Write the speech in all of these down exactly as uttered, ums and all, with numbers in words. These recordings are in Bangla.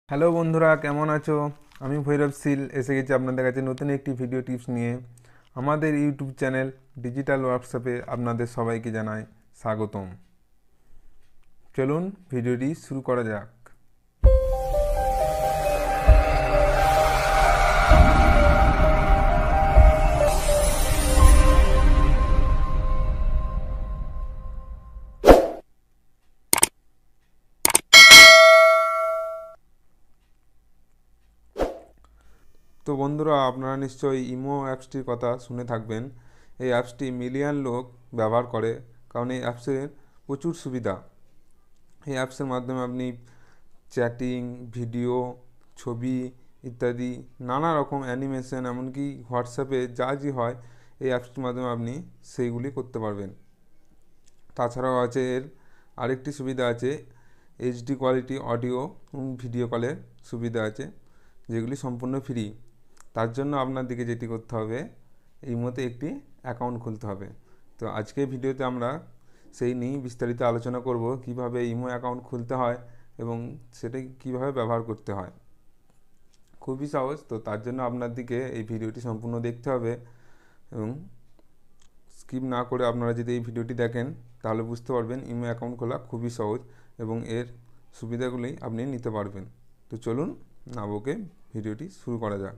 হ্যালো বন্ধুরা, কেমন আছো? আমি ভৈরব সিল এসে গেছি আপনাদের কাছে নতুন একটি ভিডিও টিপস নিয়ে। আমাদের ইউটিউব চ্যানেল ডিজিটাল ওয়ার্কশপে আপনাদের সবাইকে জানাই স্বাগতম। চলুন ভিডিওটি শুরু করা যাক। তো বন্ধুরা, আপনারা নিশ্চয়ই ইমো অ্যাপসটির কথা শুনে থাকবেন। এই অ্যাপসটি মিলিয়ন লোক ব্যবহার করে, কারণ এই অ্যাপসের প্রচুর সুবিধা। এই অ্যাপসের মাধ্যমে আপনি চ্যাটিং, ভিডিও, ছবি ইত্যাদি নানা রকম অ্যানিমেশন, এমনকি হোয়াটসঅ্যাপে যা যা হয় এই অ্যাপসটির মাধ্যমে আপনি সেইগুলি করতে পারবেন। তাছাড়াও আছে এর আরেকটি সুবিধা আছে, এইচডি কোয়ালিটি অডিও এবং ভিডিও কলের সুবিধা আছে, যেগুলি সম্পূর্ণ ফ্রি। তার জন্য আপনাদেরকে যেটি করতে হবে, এই মতে একটি অ্যাকাউন্ট খুলতে হবে। তো আজকের ভিডিওতে আমরা সেই নিয়ে বিস্তারিত আলোচনা করব, কিভাবে ইমো অ্যাকাউন্ট খুলতে হয় এবং সেটা কিভাবে ব্যবহার করতে হয়। খুবই সহজ। তো তার জন্য আপনাদেরকে এই ভিডিওটি সম্পূর্ণ দেখতে হবে এবং স্কিপ না করে আপনারা যদি এই ভিডিওটি দেখেন তাহলে বুঝতে পারবেন ইমো অ্যাকাউন্ট খোলা খুবই সহজ এবং এর সুবিধাগুলি আপনি নিতে পারবেন। তো চলুন না বকে ভিডিওটি শুরু করা যাক।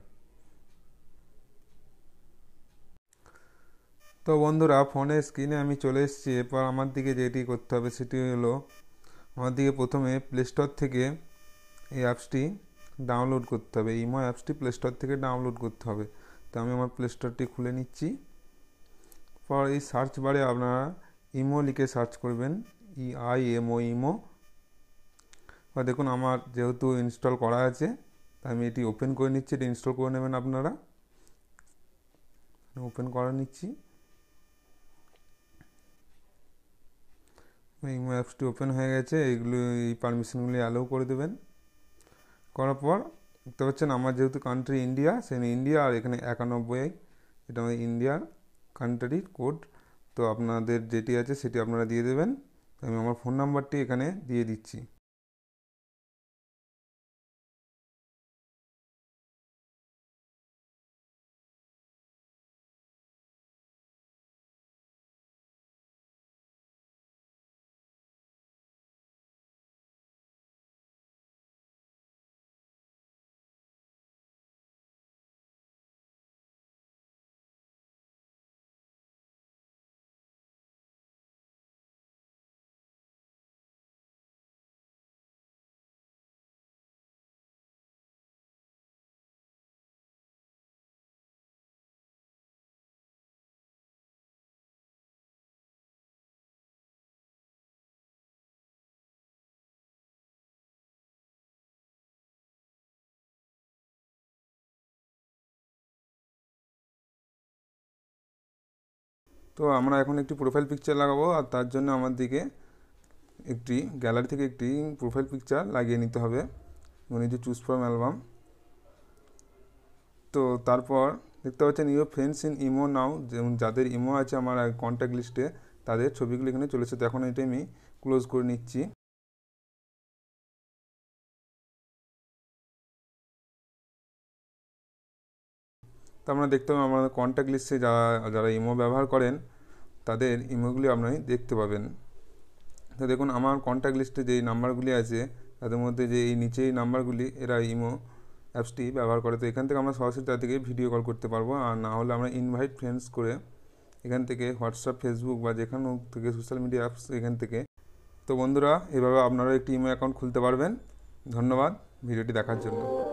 তো বন্ধুরা, ফোনের স্ক্রিনে আমি চলে এসেছি। এরপর আমার দিকে যেটি করতে হবে সেটি হলো, আমার দিকে প্রথমে প্লে স্টোর থেকে এই অ্যাপসটি ডাউনলোড করতে হবে। ইমো অ্যাপসটি প্লে স্টোর থেকে ডাউনলোড করতে হবে। তো আমি আমার প্লে স্টোরটি খুলে নিচ্ছি। পর এই সার্চ বারে আপনারা ইমো লিখে সার্চ করবেন, E I M O Imo. বা দেখুন, আমার যেহেতু ইনস্টল করা আছে তাই আমি এটি ওপেন করে নিচ্ছি। এটি ইনস্টল করে নেবেন আপনারা। ওপেন করে নিচ্ছি। ইমো অ্যাপসটি ওপেন হয়ে গেছে। এইগুলো এই পারমিশনগুলি অ্যালাউ করে দেবেন। করার পর দেখতে পাচ্ছেন আমার যেহেতু কান্ট্রি ইন্ডিয়া, সেই ইন্ডিয়া, আর এখানে একানব্বই, এটা আমাদের ইন্ডিয়ার কান্ট্রির কোড। তো আপনাদের যেটি আছে সেটি আপনারা দিয়ে দেবেন। আমি আমার ফোন নাম্বারটি এখানে দিয়ে দিচ্ছি। তো আমরা এখন একটি প্রোফাইল পিকচার লাগাবো, আর তার জন্য আমার দিকে একটি গ্যালারি থেকে একটি প্রোফাইল পিকচার লাগিয়ে নিতে হবে। এবং এই যে চুজ ফ্রম অ্যালবাম। তো তারপর দেখতে পাচ্ছেন your friends in Imo now, যেমন যাদের ইমো আছে আমার কন্ট্যাক্ট লিস্টে তাদের ছবিগুলো এখানে চলেছে। তো এখন এটা আমি ক্লোজ করে নিচ্ছি। তো আমরা দেখতে পাবেন আমাদের কন্ট্যাক্ট লিস্টে যারা যারা ইমো ব্যবহার করেন তাদের ইমোগুলি আপনি দেখতে পাবেন। তো দেখুন, আমার কন্ট্যাক্ট লিস্টে যেই নাম্বারগুলি আছে তাদের মধ্যে যে এই নিচে এই নাম্বারগুলি এরা ইমো অ্যাপসটি ব্যবহার করে। তো এখান থেকে আমরা সরাসরি তাদেরকে ভিডিও কল করতে পারবো, আর না হলে আমরা ইনভাইট ফ্রেন্ডস করে এখান থেকে হোয়াটসঅ্যাপ, ফেসবুক বা যেখানে থেকে সোশ্যাল মিডিয়া অ্যাপস এখান থেকে। তো বন্ধুরা, এভাবে আপনারা একটি ইমো অ্যাকাউন্ট খুলতে পারবেন। ধন্যবাদ ভিডিওটি দেখার জন্য।